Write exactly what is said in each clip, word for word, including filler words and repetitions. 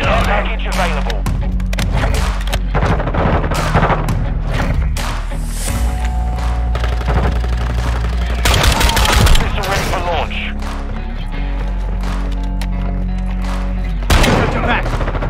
package available. Missile ready for launch. Get back.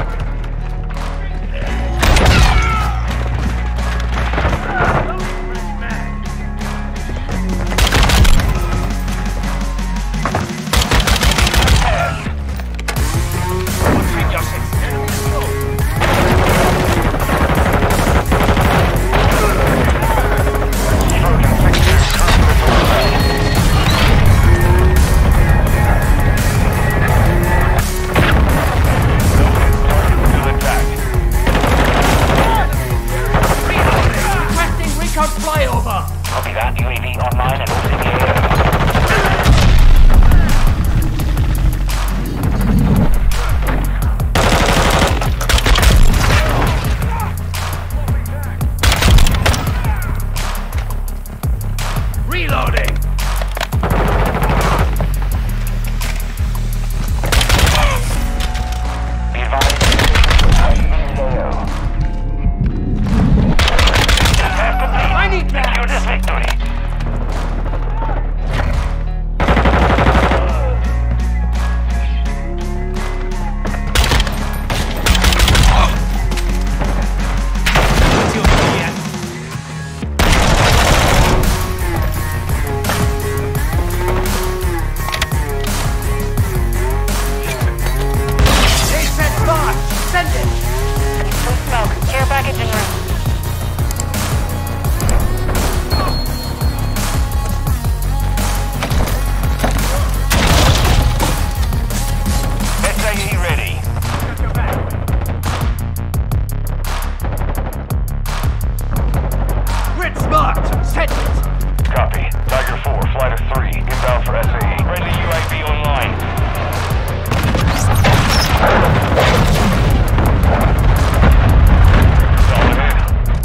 Copy that. U A V online and orbiting the area. Reloading! Be advised. I need that! Secure this victory. Send it! Good smoke. Care package en route. S A E ready. Grid's marked! Send it! Copy. Tiger four, flight of three, inbound for S A E. Friendly U A V online. Solid hit.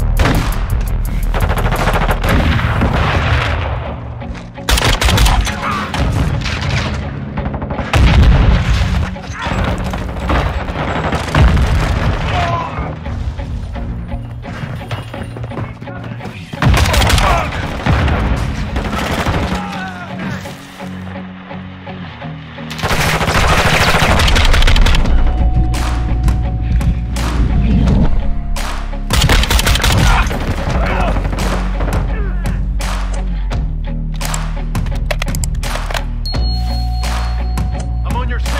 I'm on your six!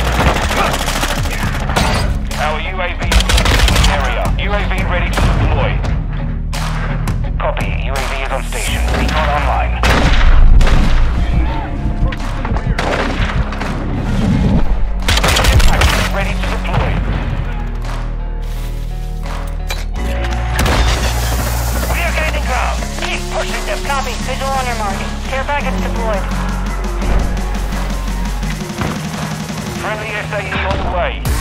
Our U A V is in the area. U A V ready to deploy. Copy. U A V is on station. Recon online. Package ready to deploy. We are gaining ground. Keep pushing them. Copy. Visual on your mark. Care package deployed. Friendly S A E on the way.